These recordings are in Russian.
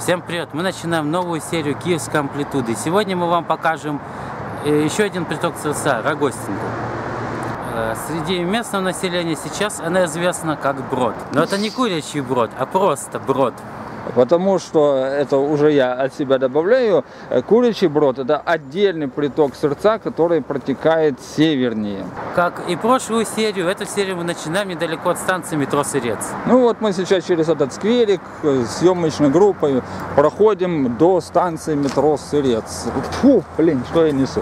Всем привет! Мы начинаем новую серию Киевской амплитуды. Сегодня мы вам покажем еще один приток Сырца, Рогостинку. Среди местного населения сейчас она известна как Брод. Но это не курячий брод, а просто брод. Потому что, это уже я от себя добавляю, Курячий Брод — это отдельный приток Сырца, который протекает севернее. Как и прошлую серию, эту серию мы начинаем недалеко от станции метро Сырец. Ну вот мы сейчас через этот скверик с съемочной группой проходим до станции метро Сырец. Фу, блин, что я несу.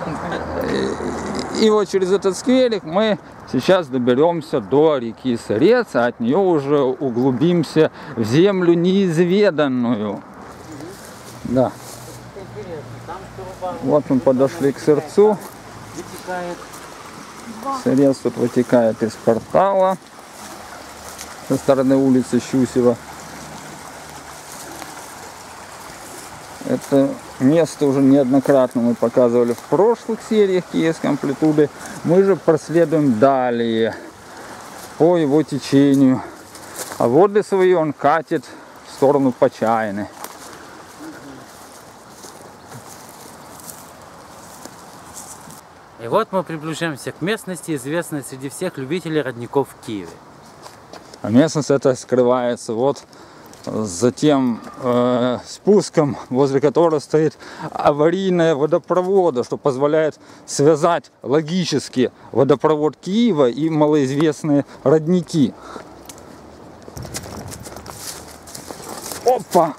И вот через этот скверик мы сейчас доберемся до реки Сырец, а от нее уже углубимся в землю неизведанную. Да. Вот мы подошли к Сырцу. Сырец тут вытекает из портала со стороны улицы Щусева. Это место уже неоднократно мы показывали в прошлых сериях Киевской амплитуды. Мы же проследуем далее по его течению. А воды свои он катит в сторону Почайны. И вот мы приближаемся к местности, известной среди всех любителей родников в Киеве. А местность эта скрывается вот за тем спуском, возле которого стоит аварийная водопровода, что позволяет связать логически водопровод Киева и малоизвестные родники. Опа!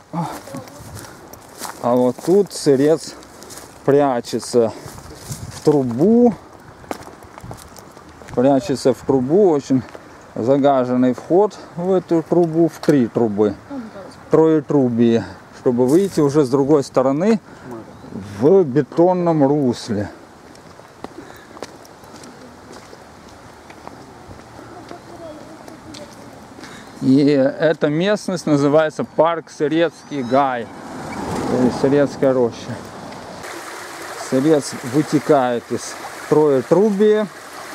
А вот тут Сырец прячется в трубу. Прячется в трубу, очень загаженный вход в эту трубу, в 3 трубы. Троетрубие, чтобы выйти уже с другой стороны в бетонном русле. И эта местность называется парк Сырецкий гай, то есть Сырецкая роща. Сырец вытекает из Троетрубия.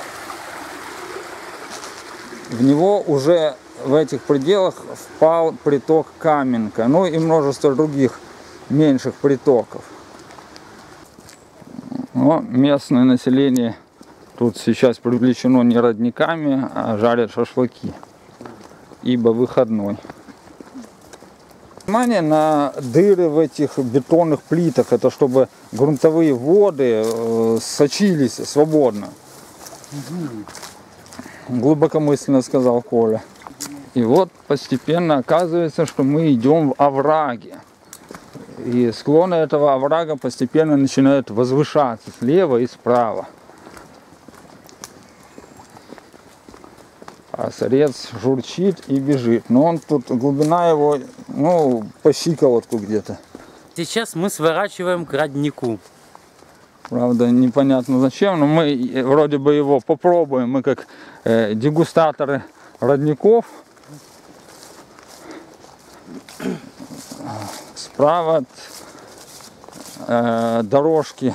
В него уже в этих пределах впал приток Каменка, ну и множество других меньших притоков. Но местное население тут сейчас привлечено не родниками, а жарят шашлыки, ибо выходной. Внимание на дыры в этих бетонных плитах, это чтобы грунтовые воды сочились свободно. Глубокомысленно сказал Коля. И вот постепенно оказывается, что мы идем в овраге. И склоны этого оврага постепенно начинают возвышаться слева и справа. А Сырец журчит и бежит. Но он тут, глубина его, ну, по щиколотку где-то. Сейчас мы сворачиваем к роднику. Правда, непонятно зачем, но мы вроде бы его попробуем. Мы как дегустаторы родников. Справа от дорожки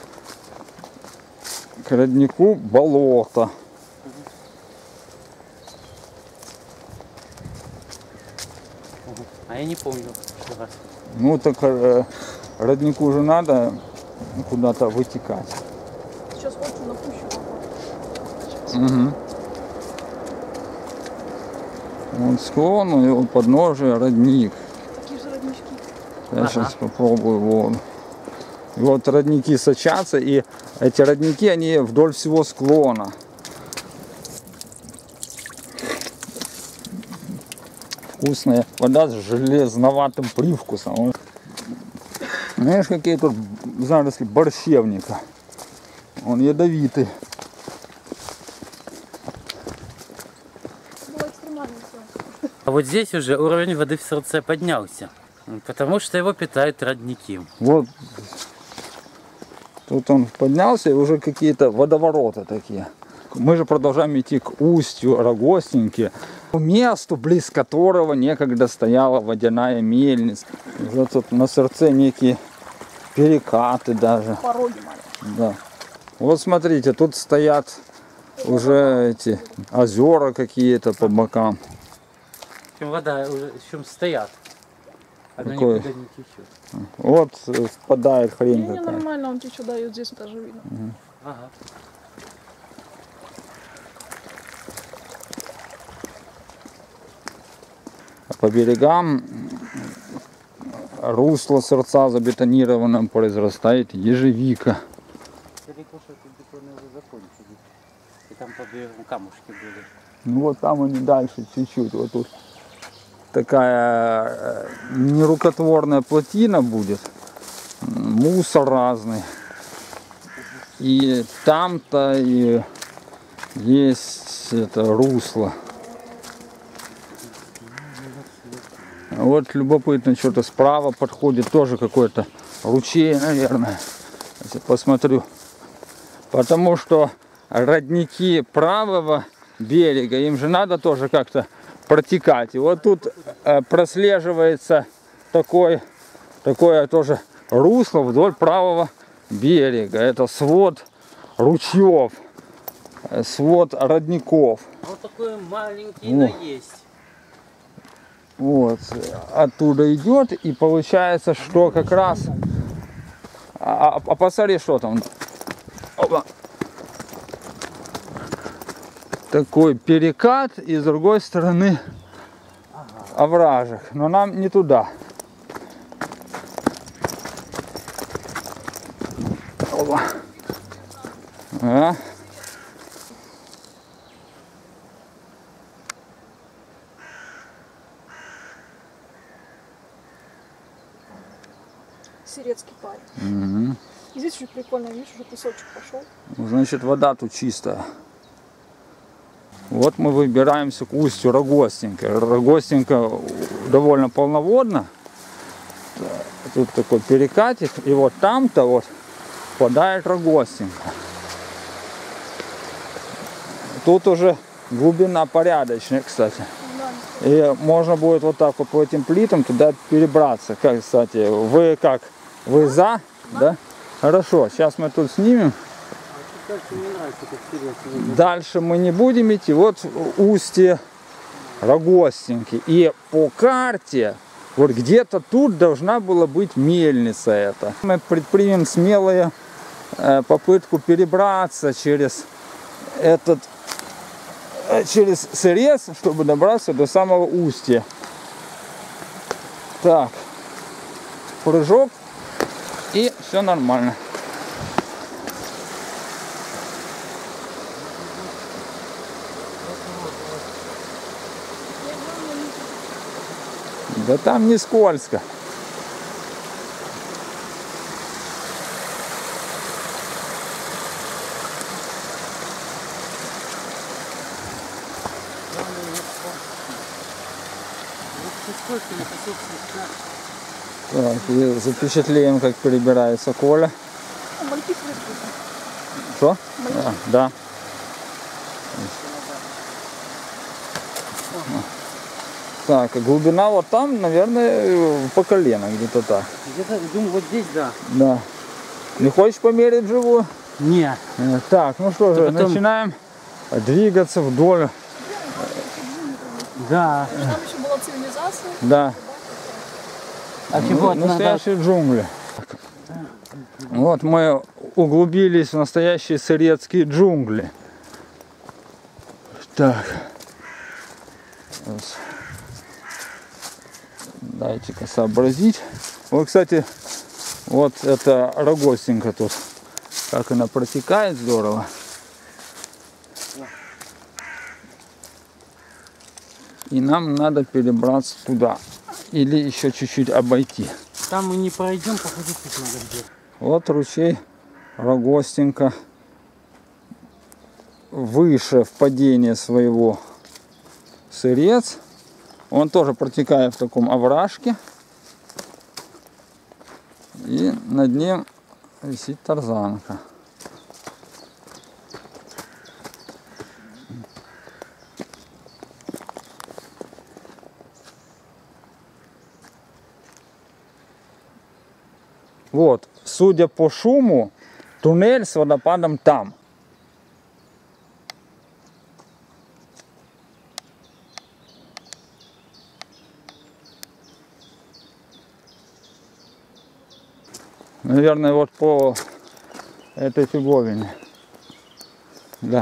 к роднику болото. А я не помню, что раз. Ну так роднику уже надо куда-то вытекать. Сейчас очень напущу. Угу. Вон склон, и вот подножие родник. Такие же роднички. Я сейчас попробую воду. И вот родники сочатся, и эти родники, они вдоль всего склона. Вкусная вода с железноватым привкусом. Знаешь, какие тут заросли борщевника. Он ядовитый. Было экстремально все. А вот здесь уже уровень воды в Сырце поднялся, потому что его питают родники. Вот тут он поднялся, и уже какие-то водовороты такие. Мы же продолжаем идти к устью Рогостинки, месту, близ которого некогда стояла водяная мельница. Вот тут на Сырце некие перекаты даже. Пороги. Да. Вот смотрите, тут стоят уже эти озера какие-то по бокам. Вода уже, в чем стоят. Она Какой? никуда не течет. Вот впадает хрень Не, какая. нормально, он течет, да, и вот здесь даже видно. Ага. А по берегам русло сырца забетонированным произрастает ежевика. Далеко, что тут бетоны уже закончили. И там по берегу камушки были. Ну вот там они дальше чуть-чуть. Вот тут такая нерукотворная плотина будет. Мусор разный. И там-то и есть это русло. Вот любопытно, что-то справа подходит тоже какой-то ручей, наверное. Если посмотрю. Потому что родники правого берега, им же надо тоже как-то протекать. И вот тут прослеживается такое тоже русло вдоль правого берега. Это свод ручьев, свод родников. Вот такой маленький, но есть. Вот, оттуда идет, и получается, что как раз... А посмотри, что там. Опа. Такой перекат, и с другой стороны овражек. Но нам не туда. Опа. А? Сирецкий парень. Угу. И здесь очень прикольно, видишь, уже песочек пошел. Значит, вода тут чистая. Вот мы выбираемся к устью Рогостенька. Рогостенька довольно полноводна. Тут такой перекатик. И вот там-то вот впадает Рогостенька. Тут уже глубина порядочная, кстати. И можно будет вот так вот по этим плитам туда перебраться. Как, кстати, вы как? Вы за? Да? Хорошо, сейчас мы тут снимем. Дальше мы не будем идти. Вот устье Рогостеньки. И по карте, вот где-то тут должна была быть мельница эта. Мы предпримем смелую попытку перебраться через сырец, чтобы добраться до самого устья. Так, прыжок, и все нормально. Да там не скользко. Так, и запечатлеем, как перебирается Коля. А мальки слышно. Что? Да. Так, глубина вот там, наверное, по колено, где-то так. Где-то, думаю, вот здесь, да. Да. Не хочешь померить вживую? Не. Так, ну что же, потом... начинаем двигаться вдоль. Да. Там еще была цивилизация. Да. А чего Настоящие джунгли. Вот мы углубились в настоящие сырецкие джунгли. Так. Дайте-ка сообразить. Вот, кстати, вот эта Рогостенька тут. Как она протекает здорово. И нам надо перебраться туда. Или еще чуть-чуть обойти. Там мы не пройдем, походить тут надо где. Вот ручей Рогостенька. Выше впадения своего сырец. Он тоже протекает в таком овражке. И над ним висит тарзанка. Вот, судя по шуму, туннель с водопадом там. Наверное, вот по этой фиговине. Да.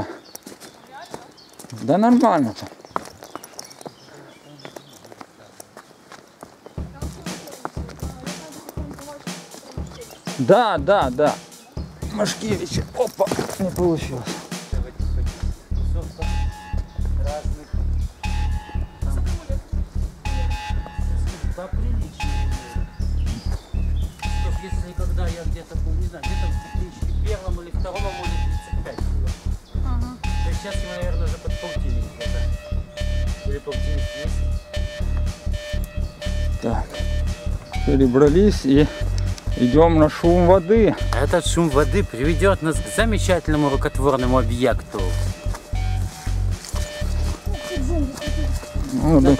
Да нормально-то. Да, да, да. Машкевич. Опа, не получилось. Если когда я где-то был, не знаю, где-то в 2001 или 2002, может 35 было. Ага. То есть сейчас я, наверное, уже под полтинник где-то. Или полтинник есть. Так. Перебрались и идем на шум воды. Этот шум воды приведет нас к замечательному рукотворному объекту. Ну, так,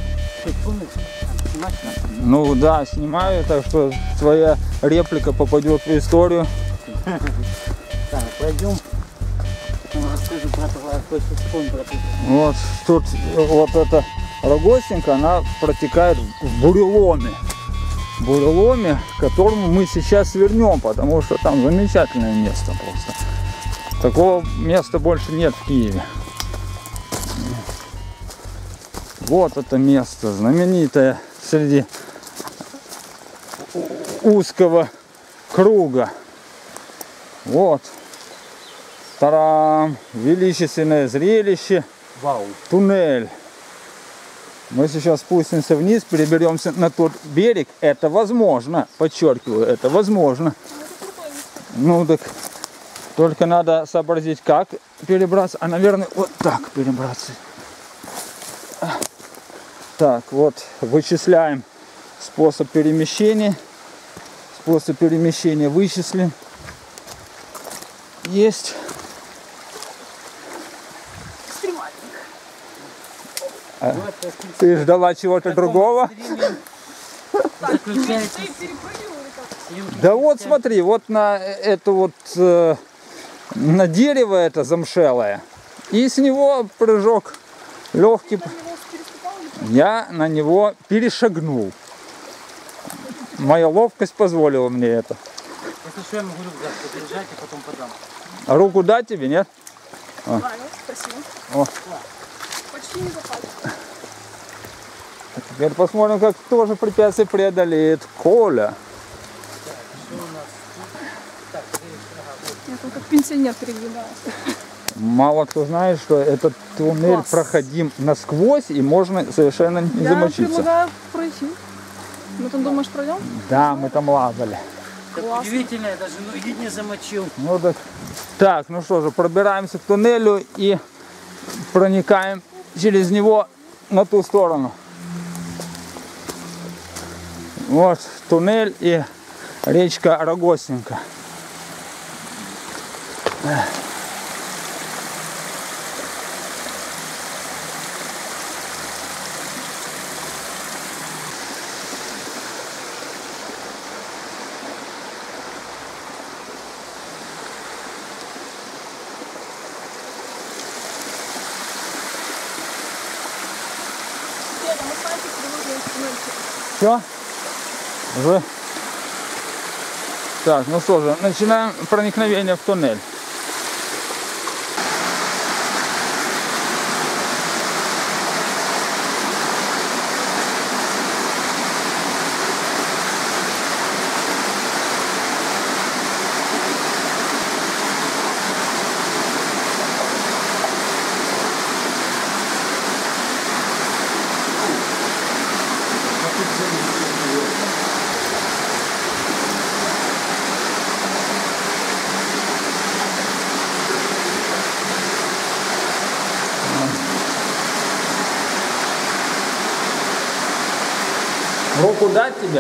ну да, снимаю, так что твоя реплика попадет в историю. Так, пойдем. Расскажу про то, что вспомнил про это. Вот тут вот эта Рогостинка, она протекает в буреломе. Буреломе, к которому мы сейчас вернем, потому что там замечательное место просто. Такого места больше нет в Киеве. Вот это место, знаменитое среди узкого круга. Вот. Тарам! Величественное зрелище. Вау. Туннель. Мы сейчас спустимся вниз, переберемся на тот берег. Это возможно. Подчеркиваю, это возможно. Ну так, только надо сообразить, как перебраться. А, наверное, вот так перебраться. Так, вот, вычисляем способ перемещения. Способ перемещения вычислен. Есть. Ты ждала чего-то другого? Заключается. Да вот смотри, вот на это вот на дерево это замшелое. И с него прыжок легкий. Я на него перешагнул. Моя ловкость позволила мне это. Если что, я могу рюкзак подержать и потом подам. А руку дать тебе, нет? Ладно, спасибо. О. Почти не запали. Теперь посмотрим, как тоже препятствие преодолеет Коля. Я там как пенсионер передвигаюсь. Мало кто знает, что этот туннель Класс. проходим насквозь и можно совершенно не Я замочиться. предлагаю пройти. Мы там, думаешь, пройдем? Да, мы там лазали. Так Классно. удивительно, я даже ноги не замочил. Ну так. Так, ну что же, пробираемся к туннелю и проникаем через него на ту сторону. Вот туннель и речка Рогостинка. Нет, мы с Настей привыкли инструменты. Все? Уже? Так, ну что же, начинаем проникновение в туннель. Руку дать тебе?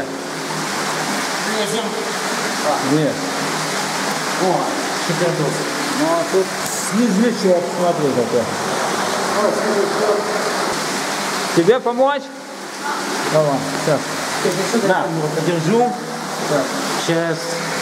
Нет. О, шикардос. Ну а тут снизовичок, смотри какой. Тебе помочь? Давай, сейчас. Да, подержу. Так. Сейчас.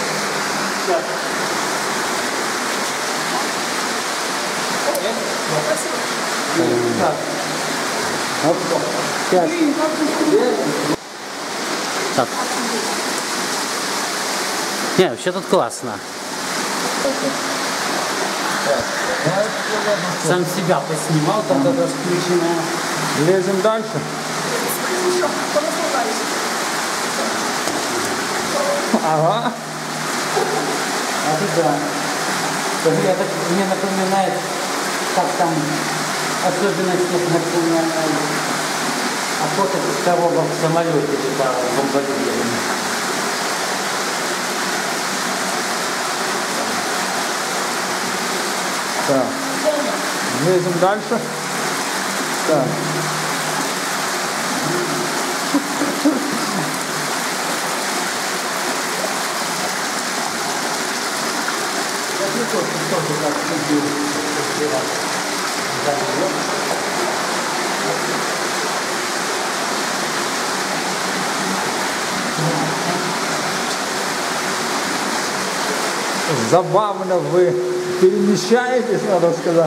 Так. Оп. Сейчас. Так. Не, вообще тут классно. Сам себя поснимал, там тогда включенная. Лезем дальше. Еще, понаслаждаюсь. А Ага. ты да. Это мне напоминает, как там особенности национальной охоты с коробок в самолете летала в бомбардире. Так. Лезем дальше. Так. Забавно вы перемещаетесь, надо сказать.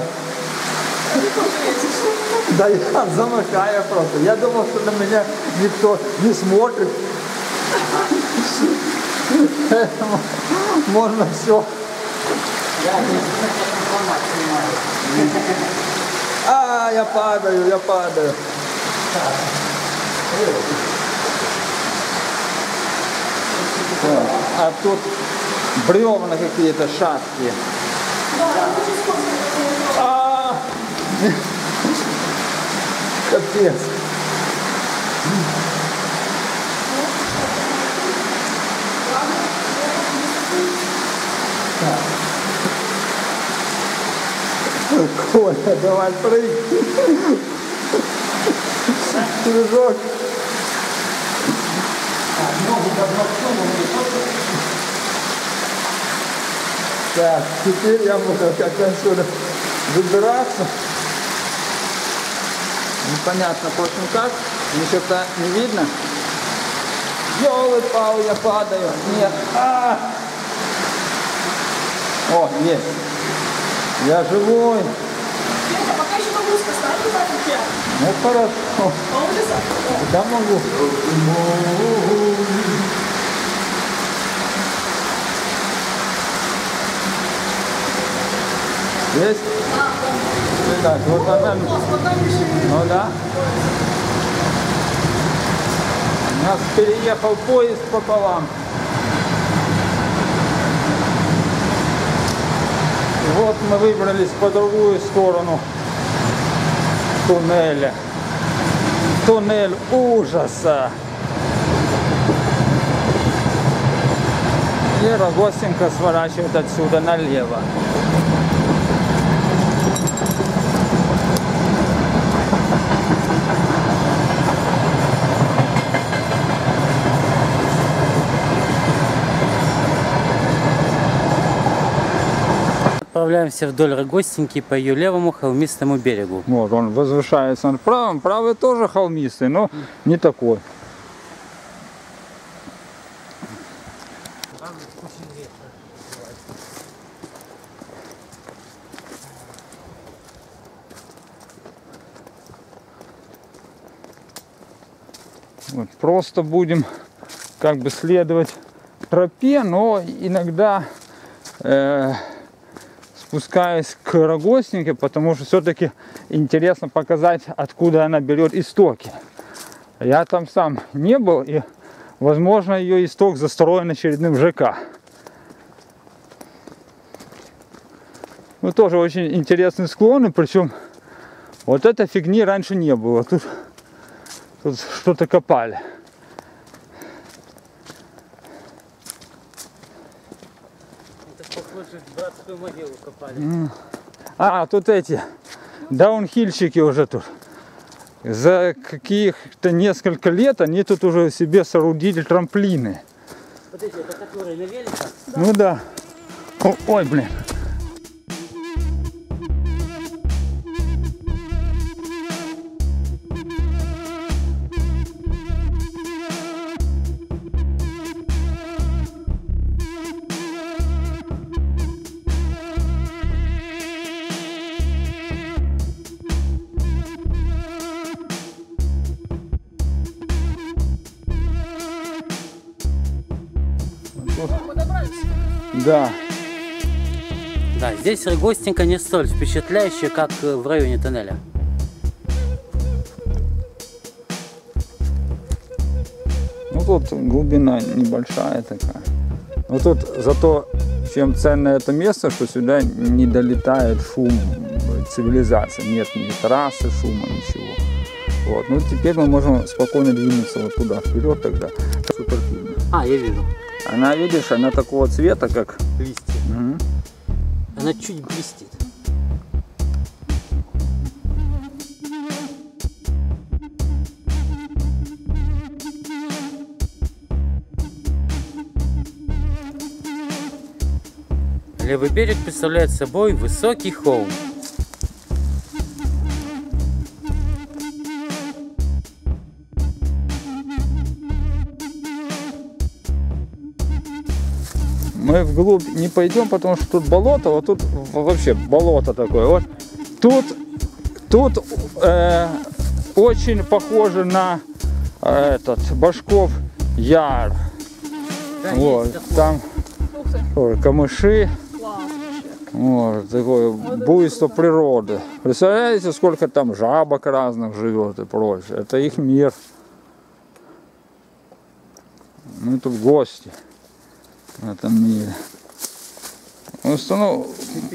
Да я замыкаю просто. Я думал, что на меня никто не смотрит. Поэтому можно все. А, я падаю, я падаю. Так, а тут бревна какие-то шаткие. А, капец. Коля, давай прыгай. Прыжок. Так, теперь я буду как-то отсюда выбираться. Непонятно, впрочем, как. Ничего-то не видно. Ёлы-палы, я падаю. Нет. О, есть. Я живой. Петя, пока еще могу сказать, куда ты прям. Ну хорошо. А он лесок. Да могу. Есть? Так, вот она. Ну да. У нас переехал поезд пополам. Вот мы выбрались по другую сторону туннеля. Туннель ужаса. И Рогозинка сворачивает отсюда налево. Отправляемся вдоль Рогозинки по ее левому холмистому берегу. Вот он возвышается над правым. Правый тоже холмистый, но не такой. Вот, просто будем как бы следовать тропе, но иногда спускаясь к Рогозинке, потому что все-таки интересно показать, откуда она берет истоки. Я там сам не был, и возможно ее исток застроен очередным ЖК. Ну тоже очень интересные склоны, причем вот этой фигни раньше не было. Тут что-то копали. Похоже, братскую могилу копали. А, тут эти даунхильщики уже тут. За каких-то несколько лет они тут уже себе соорудили трамплины. Вот эти, это которые на великах? Ну да. Ой, блин. Мы добрались. Да. Да, здесь Рогостенко не столь впечатляющая, как в районе тоннеля. Ну тут глубина небольшая такая. Но тут зато чем ценное это место, что сюда не долетает шум цивилизации. Нет ни трассы, шума, ничего. Вот. Ну теперь мы можем спокойно двинуться вот туда вперед тогда. Супер видно. А, я вижу. Она, видишь, она такого цвета, как... Листья. Угу. Она чуть блестит. Левый берег представляет собой высокий холм. Мы вглубь не пойдем, потому что тут болото, вот тут вообще болото такое. Вот тут очень похоже на этот Башков Яр. Да, Вот, там Ух ты. тоже камыши. Класс вообще. Вот, такое буйство природы. Представляете, сколько там жабок разных живет и прочее. Это их мир. Мы тут гости в этом мире. Ну,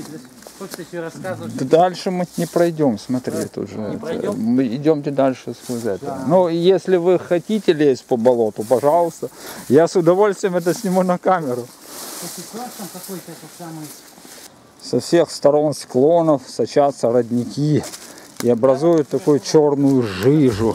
дальше мы не пройдем, смотри, тут же. Мы идемте дальше сквозь это. Да. Ну, если вы хотите лезть по болоту, пожалуйста. Я с удовольствием это сниму на камеру. Со всех сторон склонов сочатся родники и образуют такую черную жижу.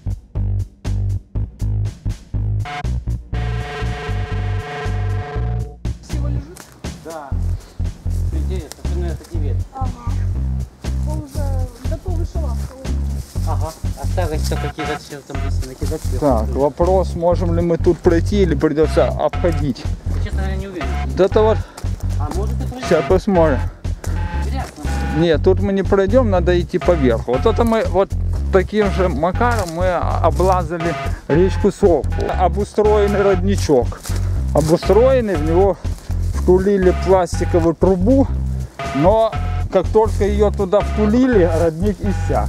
Всего лежит? Да. Интересно, ты на это не видишь. Ага. Он уже готовый шалаш. Ага. Осталось только какие-то все там листья накидать. Так, вопрос, можем ли мы тут пройти или придется обходить. Честно говоря, не уверен. Вот это вот, А может и пройти? сейчас посмотрим. Интересно. Нет, тут мы не пройдем, надо идти поверху. Вот это мы вот таким же макаром мы облазали речку Совку. Обустроенный родничок. Обустроенный, в него втулили пластиковую трубу, но как только ее туда втулили, родник иссяк.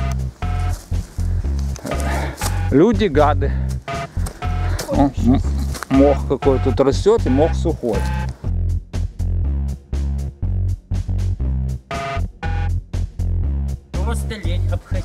Люди гады. Мох какой тут растет, и мох сухой. Просто лень обходить.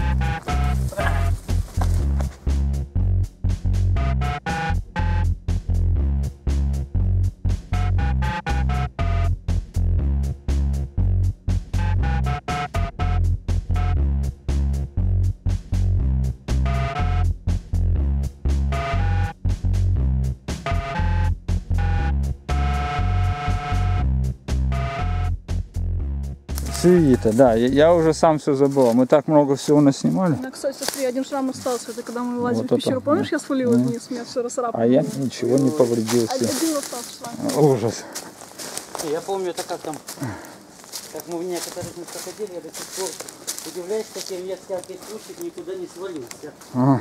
Свита, да, я уже сам все забыл. Мы так много всего наснимали. У меня, кстати, смотри, один шрам остался. Это когда мы лазили Вот в пещеру. это, Помнишь, я свалилась вниз, меня все расцарапало. А я ничего не повредился. Один остался шрам. Ужас. Я помню, это как там, как мы в некоторых местах ходили, я до сих пор удивляюсь, как я всякий случай никуда не свалился. Ага.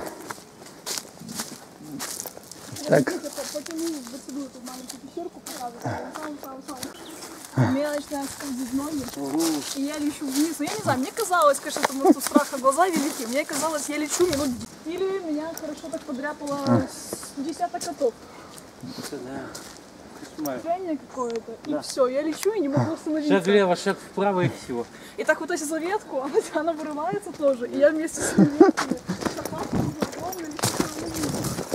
Так. Потяну в бацилую эту маленькую пещерку, показываю. Меня начинают скользить ноги, и я лечу вниз. Ну, я не знаю, мне казалось, конечно, это может у страха глаза велики. Мне казалось, я лечу минут 10. Или меня хорошо так подряпало с десяток котов. Это да. Кошмар. Движение какое-то, Да. и все, я лечу и не могу остановиться. Шаг влево, шаг вправо и все. И так вот если за ветку, она вырывается тоже, и я вместе с ветками огромно лечу.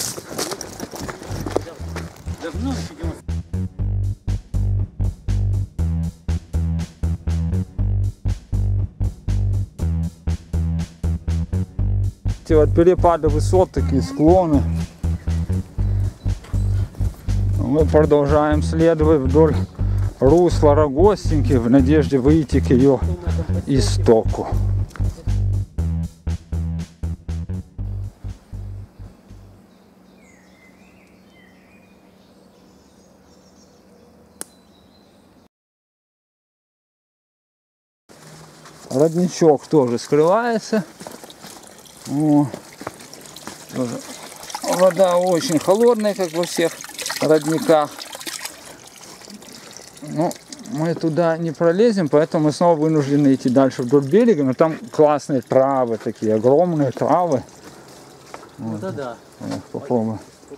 Давно идем. Эти вот перепады высот, такие склоны. Мы продолжаем следовать вдоль русла Рогостенки в надежде выйти к ее истоку. Родничок тоже скрывается. О, тоже. Вода очень холодная, как во всех родниках. Ну, мы туда не пролезем, поэтому мы снова вынуждены идти дальше вдоль берега. Но там классные травы такие, огромные травы. Вот это да. Попробуем.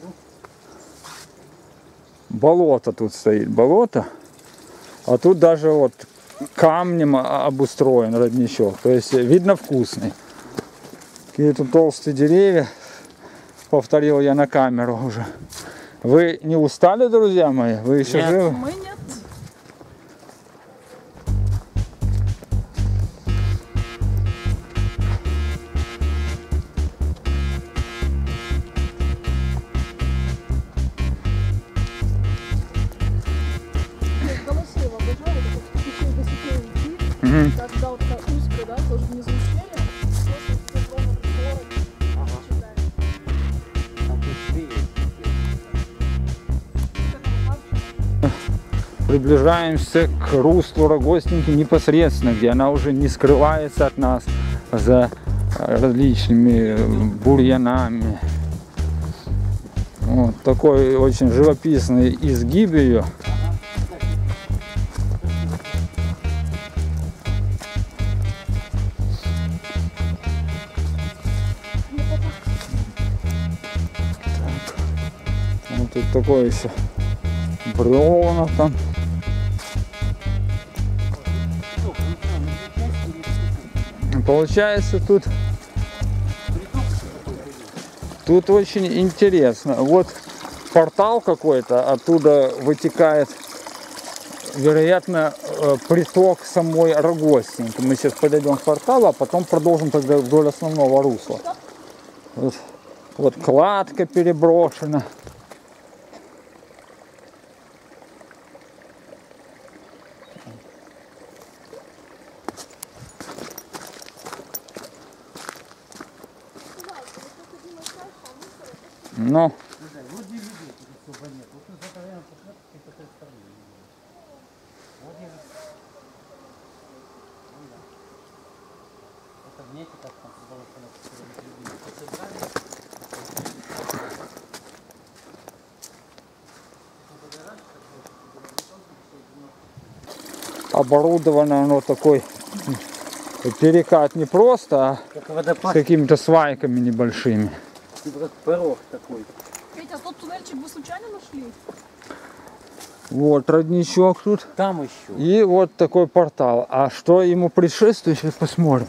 Болото тут стоит, болото. А тут даже вот камнем обустроен родничок. То есть видно вкусный. Какие тут толстые деревья. Повторил я на камеру уже. Вы не устали, друзья мои? Вы еще Нет. живы? Мы нет. Голосеево обожаю, вот еще до сих пор идти, когда вот такая узкая, да, тоже внизу ущелья, просто все ровно читаешь. Приближаемся к руслу Рогостинки непосредственно, где она уже не скрывается от нас за различными бурьянами. Вот такой очень живописный изгиб ее. Вот тут такое еще бревна там. Получается тут очень интересно. Вот портал какой-то, оттуда вытекает, вероятно, приток самой Рогостинки. Мы сейчас подойдем к порталу, а потом продолжим тогда вдоль основного русла. Вот кладка переброшена. Ну, оборудовано оно такой перекат не просто, а с какими-то свайками небольшими. Как порог такой. Петя, тот туннельчик вы случайно нашли? Вот родничок тут. Там еще. И вот такой портал. А что ему предшествует, сейчас посмотрим.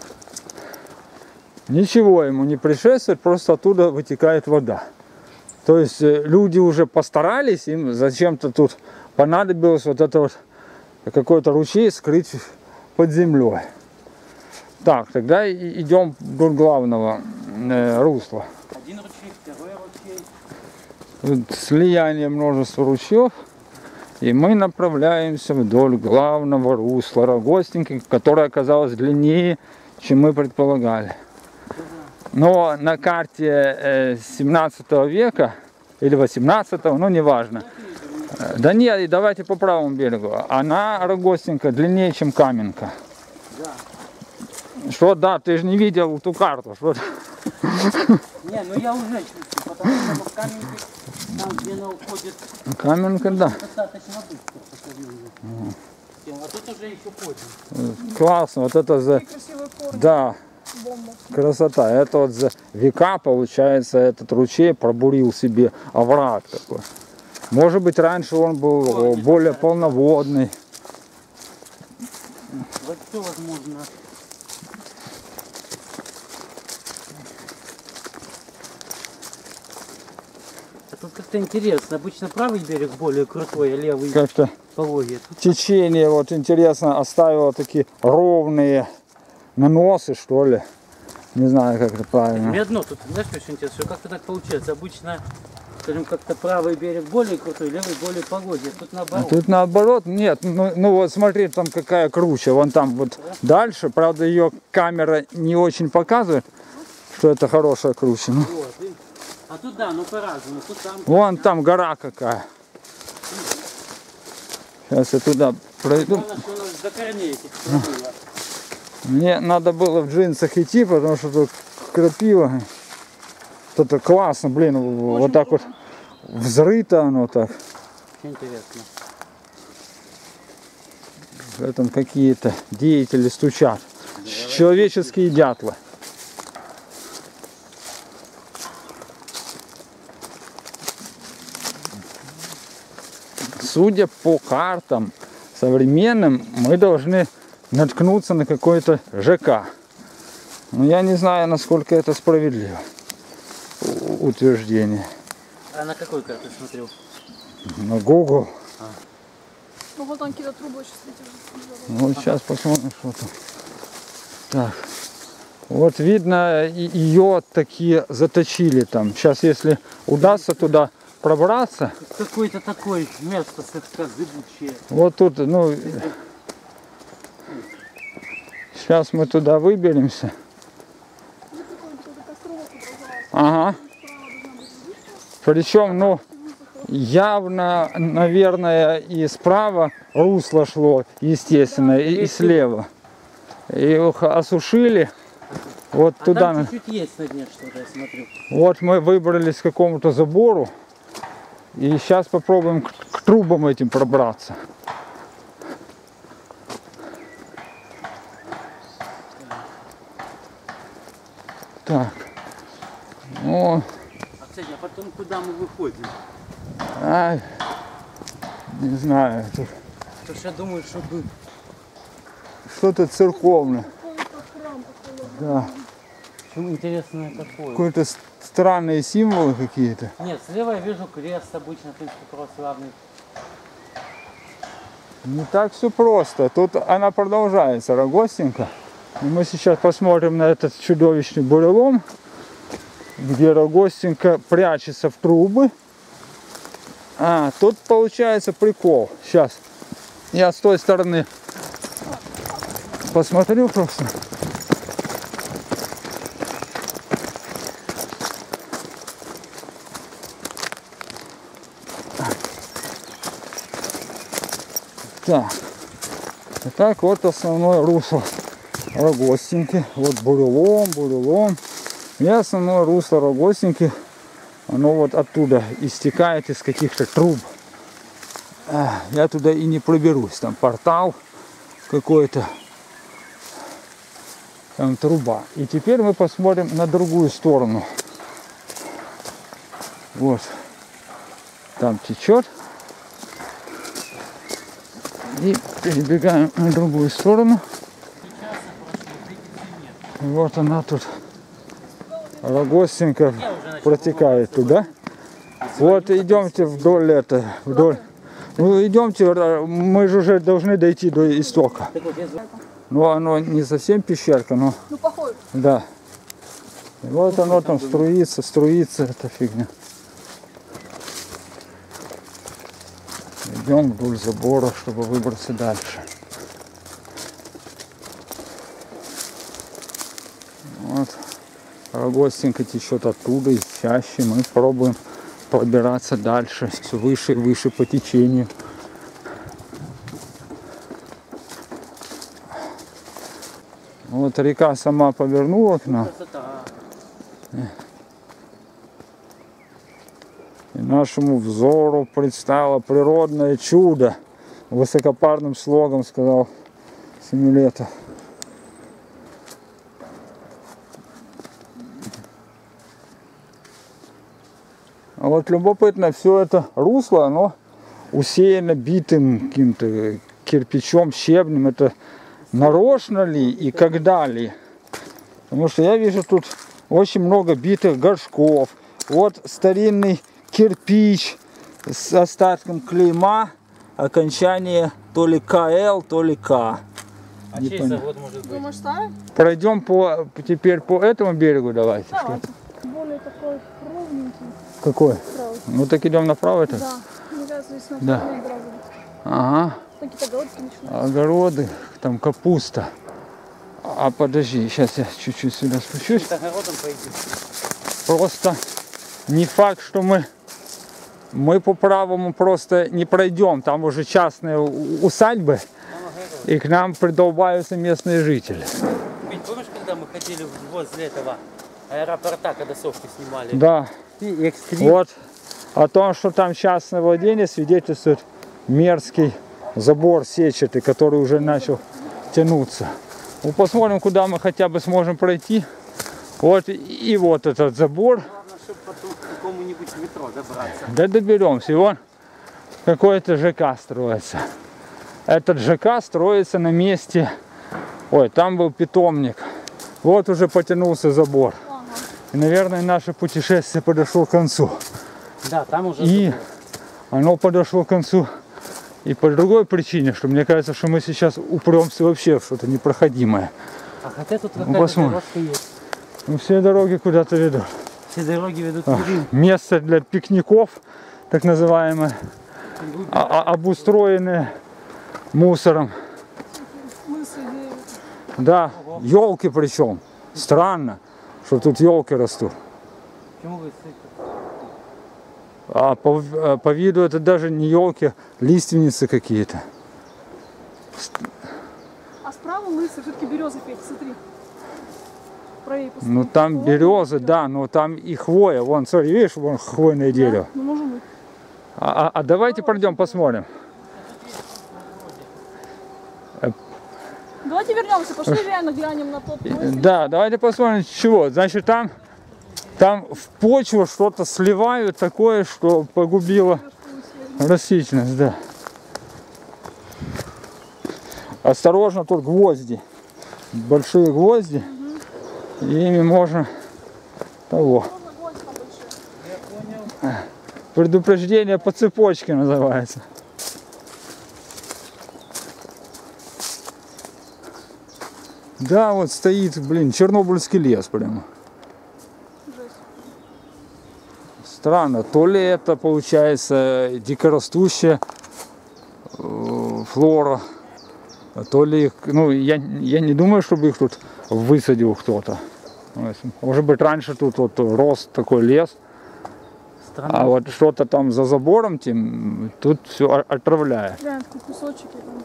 Ничего ему не предшествует, просто оттуда вытекает вода. То есть люди уже постарались, им зачем-то тут понадобилось вот это вот какой-то ручей скрыть под землей. Так, тогда идем вдоль главного русла. Один ручей, второй ручей. Тут слияние множества ручьев. И мы направляемся вдоль главного русла Рогостинки, которое оказалось длиннее, чем мы предполагали. Но на карте 17 века или 18, ну неважно. Да нет, давайте по правому берегу. Она, Рогостинка, длиннее, чем Каменка. Да. Что, да, ты же не видел ту карту. Что? Не, ну я уже чувствую, потому что в Каменке, там где она уходит, Каменка, да. достаточно быстро по сравнению. А тут уже еще позже. Классно, вот это за... Красивый корень. Да, Бомба. красота. Это вот за века, получается, этот ручей пробурил себе овраг такой. Может быть, раньше он был более полноводный. Вот все возможно. А тут как-то интересно. Обычно правый берег более крутой, а левый Как-то пологий. течение, вот интересно, оставило такие ровные наносы, что ли. Не знаю, как это правильно. Мне одно тут, знаешь, очень интересно, что как-то так получается. Обычно, скажем, как-то правый берег более крутой, левый более пологий. А тут А наоборот. тут наоборот, нет, ну вот смотри, там какая круче, вон там вот дальше, правда ее камера не очень показывает, что это хорошая круче. Ну, Вот, и- А тут да, ну по-разному. Тут там. вон там гора какая. Сейчас я туда пройду. Главное, что у нас до корней этих крапива. Мне надо было в джинсах идти, потому что тут крапива. Это классно, блин, вот так вот взрыто оно так. Очень интересно. В этом какие-то деятели стучат. Человеческие дятлы. Судя по картам современным, мы должны наткнуться на какой-то ЖК. Но я не знаю, насколько это справедливо. Утверждение. А на какой карте смотрел? На Google. Ну вот он какие-то трубы сейчас видел. Ну, сейчас посмотрим, что там. Так. Вот видно, ее такие заточили там. Сейчас, если удастся туда пробраться. Какое-то такое место слегка зыбучее. Вот тут, ну, сейчас мы туда выберемся. Ага. Причем, ну, явно, наверное, и справа русло шло, естественно, и слева. И их осушили. Вот А туда. там чуть-чуть есть на дне что-то, я смотрю. Вот мы выбрались к какому-то забору. И сейчас попробуем к трубам этим пробраться. Так. Ну, А, кстати, а потом куда мы выходим? ай, не знаю. Тут Потому что я думаю, что бы... что-то церковное. Какой-то храм такой. Да. Почему интересное такое? Какие-то странные символы какие-то. Нет, слева я вижу крест обычно, в принципе, православный. Не так все просто. Тут она продолжается, Рогостинка. И мы сейчас посмотрим на этот чудовищный бурелом, где Рогостинка прячется в трубы. А, тут получается прикол. Сейчас я с той стороны посмотрю просто. Так. Итак, вот основное русло Рогостинки. Вот бурелом. И основное русло Рогостинки, оно вот оттуда истекает из каких-то труб. Я туда и не проберусь. Там портал какой-то. Там труба. И теперь мы посмотрим на другую сторону. Вот. Там течет. И перебегаем на другую сторону. Вот она тут. Рогостинка протекает туда. Вот идемте вдоль вдоль. Ну идемте, мы же уже должны дойти до истока. Ну оно не совсем пещерка, но. Ну похоже. Да. И вот оно там струится, эта фигня. Идем вдоль забора, чтобы выбраться дальше. Вот. Рогостинка течет оттуда, и чаще мы пробуем пробираться дальше, все выше и выше по течению. Вот река сама повернула к нам. И нашему взору предстало природное чудо. Высокопарным слогом сказал Семилетов. А вот любопытно, все это русло, оно усеяно битым каким-то кирпичом, щебнем. Это нарочно ли и когда ли? Потому что я вижу тут очень много битых горшков. Вот старинный кирпич с остатком клейма, окончание то ли КЛ, то ли К. А чей завод может быть? Думаешь, старый? Пройдем теперь по этому берегу, давайте. Давайте. Более такой ровненький. Какой? Правый. Ну так идем направо это? Да. Мне кажется, здесь на Да. второй игра будет. Ага. Какие-то огородки начинаются. Огороды, там капуста. А подожди, сейчас я чуть-чуть сюда спущусь. С огородом пойди. Просто не факт, что мы по правому просто не пройдем. Там уже частные усадьбы, и к нам придолбаются местные жители. Ведь помнишь, когда мы ходили возле этого аэропорта, когда совки снимали? Да. И экстрим. Вот о том, что там частное владение, свидетельствует мерзкий забор сетчатый, который уже начал тянуться. Ну, посмотрим, куда мы хотя бы сможем пройти. Вот и вот этот забор. Главное, чтобы потом к какому-нибудь метро добраться. Да доберемся. И вон какой-то ЖК строится. Этот ЖК строится на месте. Ой, там был питомник. Вот уже потянулся забор. И, наверное, наше путешествие подошло к концу. Да, там уже. И оно подошло к концу и по другой причине, что мне кажется, что мы сейчас упремся вообще в что-то непроходимое. А хотя тут Ну, какая-то посмотрим. дорожка есть. Ну, все дороги куда-то ведут. Все дороги ведут в Рим. Место для пикников, так называемое, обустроенное мусором. Мысли, Да, елки причем. Странно, что тут елки растут. Почему вы А по виду это даже не елки, лиственницы какие-то. А справа лысый, все-таки береза, Петь, смотри. Правее посмотри. Ну там березы, да, но там и хвоя. Вон, смотри, видишь, вон хвойное дерево. Ну, может быть. А давайте пройдем посмотрим. Давайте вернемся, пошли реально глянем на тот лысый. Да, давайте посмотрим, чего. Значит, там в почву что-то сливают такое, что погубило растительность, да. Осторожно, тут гвозди. Большие гвозди. И ими можно того. Предупреждение по цепочке называется. Да, вот стоит, блин, Чернобыльский лес прямо. Странно, то ли это получается дикорастущая флора, то ли их, ну я не думаю, чтобы их тут высадил кто-то. Может быть, раньше тут вот рос такой лес, Странно. а вот что-то там за забором тем тут все отравляет. Глянь, такой кусочек.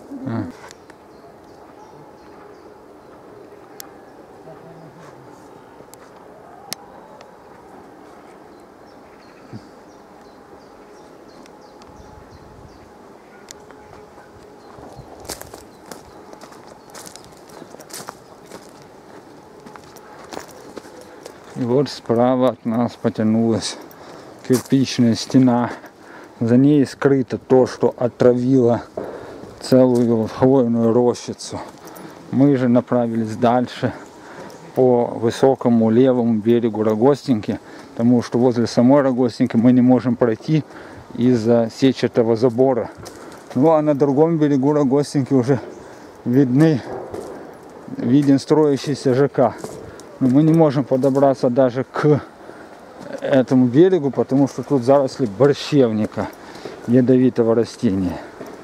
И вот справа от нас потянулась кирпичная стена. За ней скрыто то, что отравило целую хвойную рощицу. Мы же направились дальше по высокому левому берегу Рогостенки, потому что возле самой Рогостенки мы не можем пройти из-за сетчатого забора. Ну а на другом берегу Рогостенки уже виден строящийся ЖК. Но мы не можем подобраться даже к этому берегу, потому что тут заросли борщевника, ядовитого растения.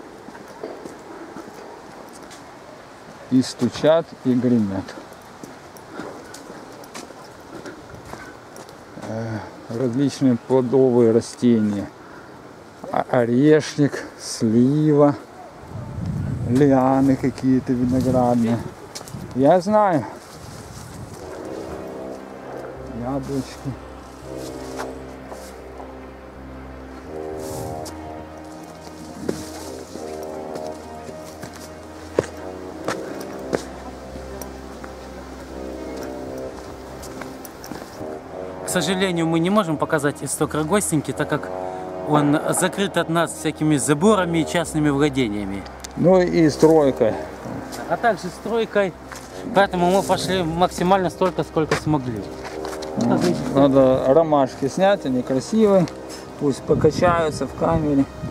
И стучат, и гремят. Различные плодовые растения. Орешник, слива, лианы какие-то виноградные. Я знаю. Яблочки. К сожалению, мы не можем показать исток Рогостенки, так как он закрыт от нас всякими заборами и частными владениями. Ну и стройкой. А также стройкой, поэтому мы пошли максимально столько, сколько смогли. Надо ромашки снять, они красивые, пусть покачаются в камере.